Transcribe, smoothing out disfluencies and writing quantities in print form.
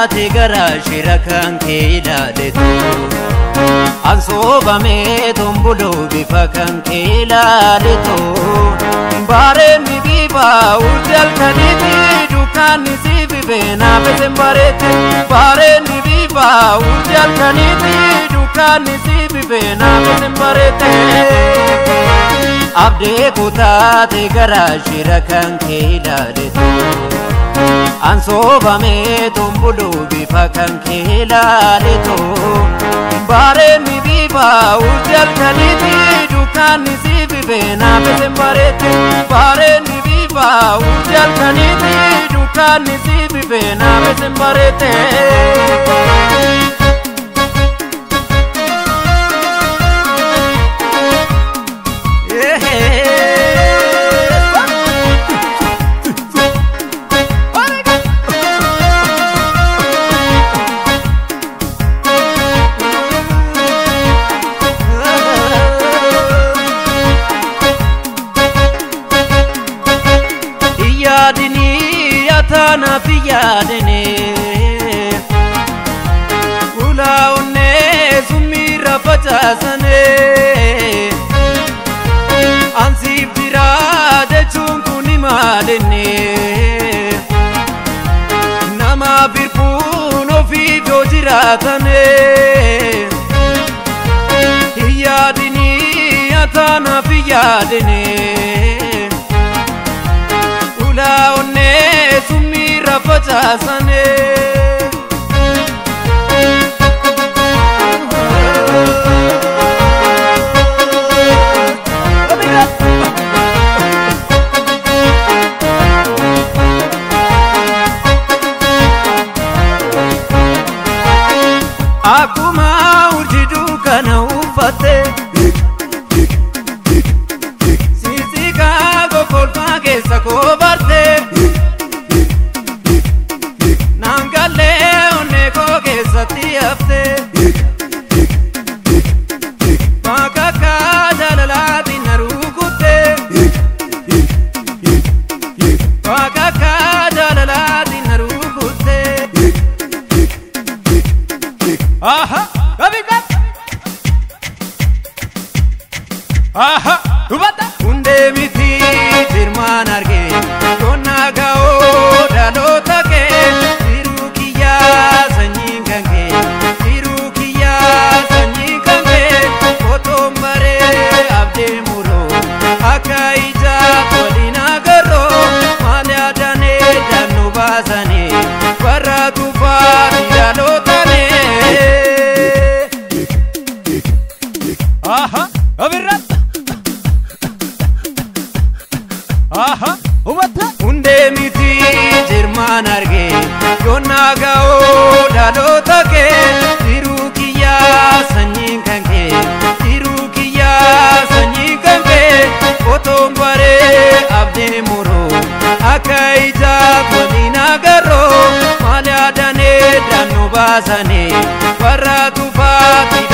taate gara shira kan kee ilaaletu ansoobamee tombuluu bifa kan kee ilaaletu bareedni bifa urjii halkaniiti dukkaanni si bifee naafesen bareette bareedni bifa urjii halkaniiti dukkaanni si bifee naafesen bareette abdee kutaate gara shira kan kee ilaaletu ansoobamee tombuluu bifa kan kee ilaaletu bareedni bifa urjii halkaniiti dukkaanni si bifee naafesen bareette bareedni bifa urjii halkaniiti dukkaanni si bifee naafesen bareette yaadini atana fi yaadini ulaunne sumira facaasane ansi biraade chunkuni maalenne nama birpuun ofiif yoo jiraatane yaadini atana fi yaadini ulaunne sumira facaasane akkuma urjii dukkana uffatte sisiikaa gogolfaa keessa koobarte naangallee onnee koo keessatti hafte bakka jaalalaatiin na rukutte bakka jaalalaatiin na rukutte aha kabika aha dubata hunde miti firman arge konna gao dalota ke tirukiya sanyin kange tirukiya sanyin kange otombare abde muro akaija tolina garo malya dane danu bazane waratu fa dalota ne aha abirra aha ubata hunde miti jirman arge yonna gao dalota ke tirukiya sanyin kange tirukiya sanyin kange otombare abde muro akaija kolina garo malya dane danu bazane waratu fa